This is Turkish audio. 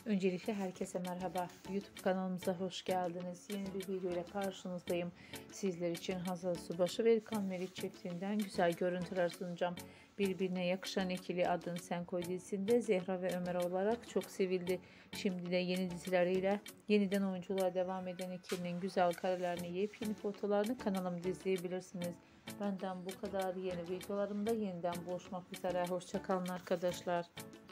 Öncelikle herkese merhaba. YouTube kanalımıza hoş geldiniz. Yeni bir video ile karşınızdayım. Sizler için Hazal Subaşı ve İlkan Meriç çiftinden güzel görüntüler sunacağım. Birbirine yakışan ikili Adın Sen Koy dizisinde Zehra ve Ömer olarak çok sevildi. Şimdi de yeni dizileriyle yeniden oyunculuğa devam eden ikilinin güzel karelerini, yepyeni fotolarını kanalımda izleyebilirsiniz. Benden bu kadar. Yeni videolarımda yeniden buluşmak üzere. Hoşça kalın arkadaşlar.